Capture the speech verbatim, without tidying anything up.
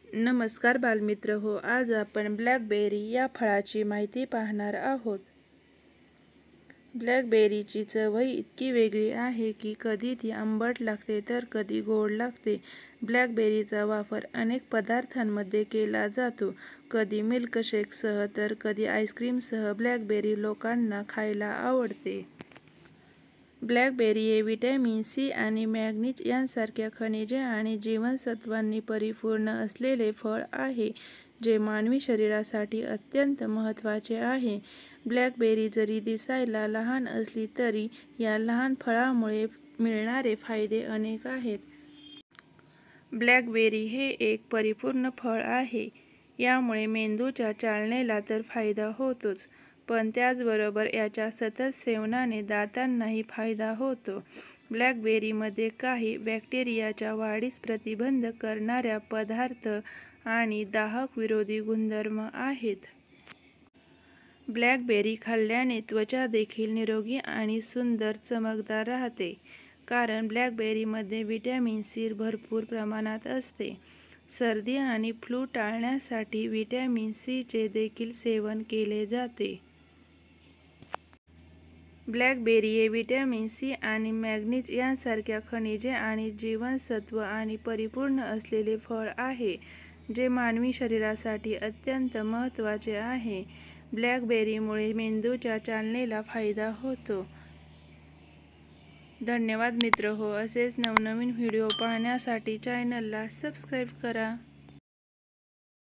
नमस्कार बालमित्र हो, आज आपण ब्लॅकबेरी या फळाची माहिती पाहणार आहोत। ब्लॅकबेरीची चवही इतकी वेगळी आहे की कधी ती आंबट लागते तर कधी गोड लागते। ब्लॅकबेरीचा वापर अनेक पदार्थांमध्ये केला जातो, कधी मिल्कशेकसह तर कधी आईस्क्रीमसह ब्लॅकबेरी लोकांना खायला आवडते। ब्लॅकबेरी हे व्हिटॅमिन सी आणि मॅग्नीज यांसारख्या खनिजे आणि जीवनसत्वांनी परिपूर्ण असलेले फळ आहे, जे मानवी शरीरासाठी अत्यंत महत्त्वाचे आहे। ब्लॅकबेरी जरी दिसायला लहान असली तरी या लहान फळामुळे मिळणारे फायदे अनेक आहेत। ब्लॅकबेरी हे एक परिपूर्ण फळ आहे। यामुळे मेंदूच्या चालनेला तर फायदा होतोच, पण त्याचबरोबर याच्या सतत सेवनाने दातांनाही फायदा होतो। ब्लॅकबेरीमध्ये काही बॅक्टेरियाच्या वाढीस प्रतिबंध करणाऱ्या पदार्थ आणि दाहक विरोधी गुणधर्म आहेत। ब्लॅकबेरी खाल्ल्याने त्वचा देखील निरोगी आणि सुंदर चमकदार राहते, कारण ब्लॅकबेरीमध्ये व्हिटॅमिन सी भरपूर प्रमाणात असते। सर्दी आणि फ्लू टाळण्यासाठी व्हिटॅमिन सीचे देखील सेवन केले जाते। ब्लॅकबेरी हे व्हिटॅमिन सी आणि मॅग्नीज यांसारख्या खनिजे आणि जीवनसत्व आणि परिपूर्ण असलेले फळ आहे, जे मानवी शरीरासाठी अत्यंत महत्त्वाचे आहे। ब्लॅकबेरीमुळे मेंदूच्या चालनेला फायदा होतो। धन्यवाद मित्रहो, असेच नवनवीन व्हिडिओ पाहण्यासाठी चॅनलला सबस्क्राईब करा।